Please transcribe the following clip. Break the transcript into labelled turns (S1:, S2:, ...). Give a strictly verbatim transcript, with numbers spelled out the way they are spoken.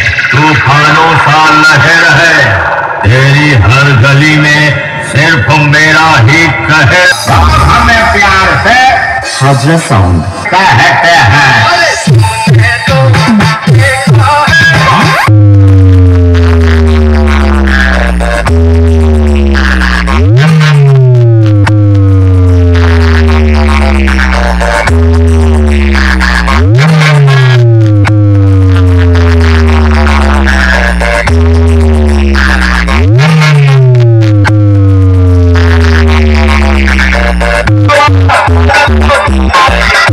S1: तूफानों सा लहर है, तेरी हर गली में सिर्फ मेरा ही कहर। हमें प्यार से हाजरा साउंड कहते हैं।
S2: Bye.